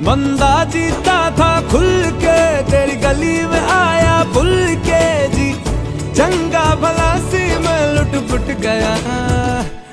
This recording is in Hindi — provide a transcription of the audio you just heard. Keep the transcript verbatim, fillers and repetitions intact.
बंदा जीता था खुल के, तेरी गली में आया भूल के जी। चंगा भला